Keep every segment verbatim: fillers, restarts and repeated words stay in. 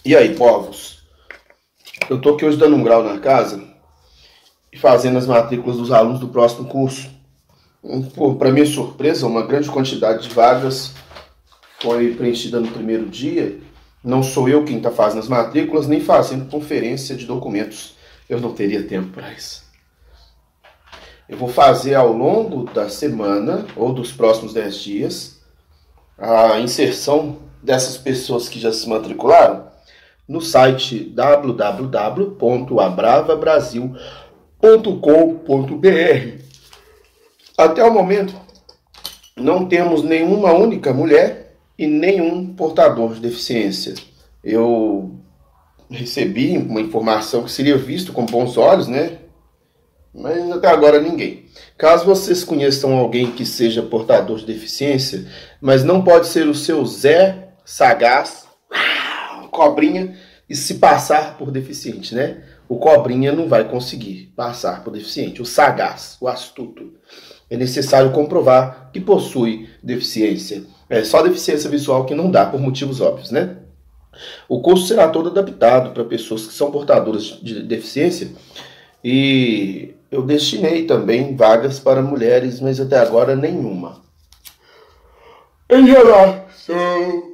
E aí, povos? Eu tô aqui hoje dando um grau na casa e fazendo as matrículas dos alunos do próximo curso. Para minha surpresa, uma grande quantidade de vagas foi preenchida no primeiro dia. Não sou eu quem está fazendo as matrículas, nem fazendo conferência de documentos. Eu não teria tempo para isso. Eu vou fazer ao longo da semana, ou dos próximos dez dias, a inserção dessas pessoas que já se matricularam no site w w w ponto abrava brasil ponto com ponto b r. Até o momento, não temos nenhuma única mulher e nenhum portador de deficiência. Eu recebi uma informação que seria visto com bons olhos, né? Mas até agora ninguém. Caso vocês conheçam alguém que seja portador de deficiência, mas não pode ser o seu Zé sagaz, cobrinha, e se passar por deficiente, né? O cobrinha não vai conseguir passar por deficiente. O sagaz, o astuto, é necessário comprovar que possui deficiência. É só deficiência visual que não dá por motivos óbvios, né? O curso será todo adaptado para pessoas que são portadoras de deficiência e eu destinei também vagas para mulheres, mas até agora nenhuma. Em relação...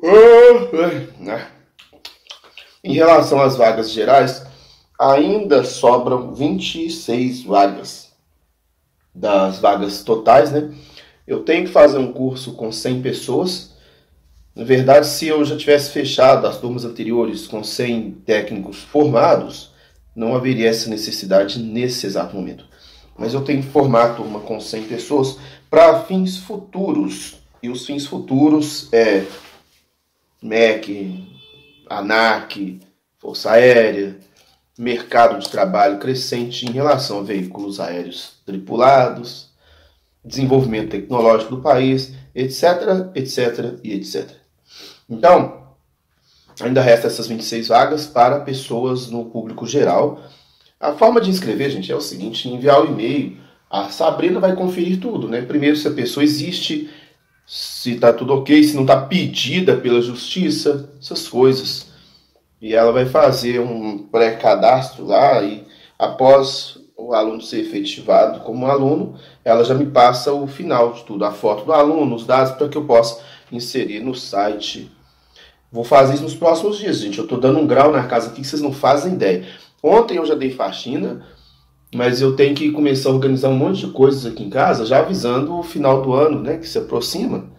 Em relação às vagas gerais, ainda sobram vinte e seis vagas. Das vagas totais, né? Eu tenho que fazer um curso com cem pessoas. Na verdade, se eu já tivesse fechado as turmas anteriores com cem técnicos formados, não haveria essa necessidade nesse exato momento. Mas eu tenho que formar a turma com cem pessoas para fins futuros. E os fins futuros é M E C, ANAC, Força Aérea, mercado de trabalho crescente em relação a veículos aéreos tripulados, desenvolvimento tecnológico do país, etc, etc e etcétera. Então, ainda resta essas vinte e seis vagas para pessoas no público geral. A forma de inscrever, gente, é o seguinte: enviar o e-mail. A Sabrina vai conferir tudo, né? Primeiro, se a pessoa existe, se está tudo ok, se não está pedida pela justiça, essas coisas. E ela vai fazer um pré-cadastro lá e após o aluno ser efetivado como aluno, ela já me passa o final de tudo, a foto do aluno, os dados, para que eu possa inserir no site. Vou fazer isso nos próximos dias, gente. Eu estou dando um grau na casa aqui que vocês não fazem ideia. Ontem eu já dei faxina, mas eu tenho que começar a organizar um monte de coisas aqui em casa, já avisando o final do ano, né, que se aproxima.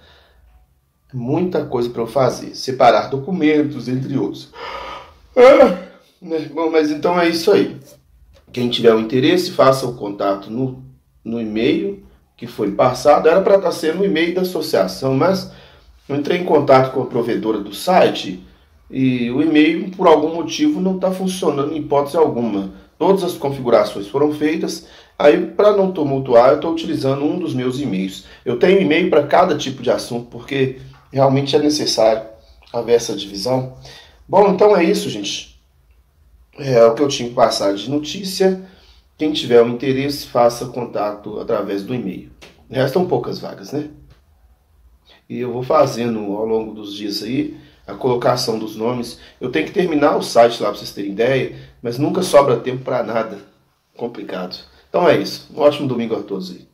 Muita coisa para eu fazer. Separar documentos, entre outros. Ah, né? Bom, mas então é isso aí. Quem tiver o interesse, faça o contato no, no e-mail que foi passado. Era para estar sendo o e-mail da associação, mas eu entrei em contato com a provedora do site e o e-mail, por algum motivo, não está funcionando em hipótese alguma. Todas as configurações foram feitas. Aí, para não tumultuar, eu estou utilizando um dos meus e-mails. Eu tenho e-mail para cada tipo de assunto, porque realmente é necessário haver essa divisão. Bom, então é isso, gente. É o que eu tinha que passar de notícia. Quem tiver um interesse, faça contato através do e-mail. Restam poucas vagas, né? E eu vou fazendo ao longo dos dias aí a colocação dos nomes. Eu tenho que terminar o site lá para vocês terem ideia, mas nunca sobra tempo para nada. Complicado. Então é isso. Um ótimo domingo a todos aí.